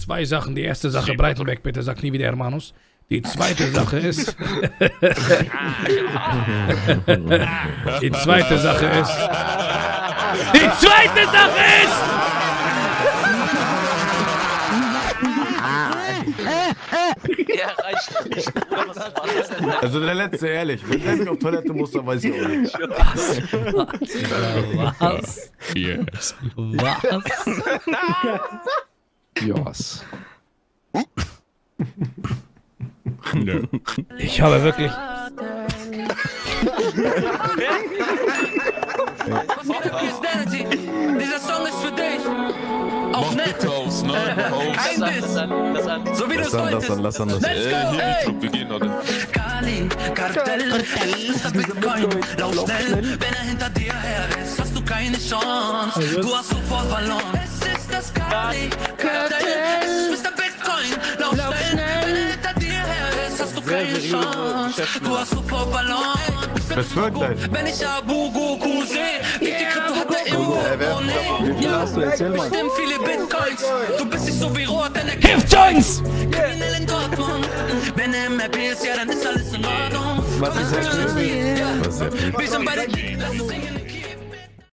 Zwei Sachen. Die erste Sache, Breitenberg, bitte sag nie wieder Hermanos. Die zweite Sache ist... Die zweite Sache ist... Ja, reicht nicht. Also der letzte, ehrlich. Wenn der mich auf Toilette muss, dann weiß ich auch nicht. Was? Yes. Was? Yes. Nö. Ich habe wirklich... Dieser Song ist für dich. Auf nett. Kein Biss. So wie du es wolltest. Lass an. Let's go, ey. Wir gehen, oder? Cali, Kartell, Mr. Bitcoin, lauf schnell. Wenn er hinter dir her ist, hast du keine Chance. Du hast sofort verloren. Es ist das Cali, Kartell, es ist Mr. Bitcoin, lauf schnell. Wenn er hinter dir her ist, hast du keine Chance. Du hast sofort verloren. Wenn ich AbuGoku sehe, wie viel Krypto hat er im Portemonnaie? Ja, bestimmt viele Bitcoins. Du bist nicht so wie Rohr, denn er Hilf Joints! kriminell in Dortmund. Wenn er im RP ist, ja, dann ist alles in Ordnung. Was ist das? Wir sind bei der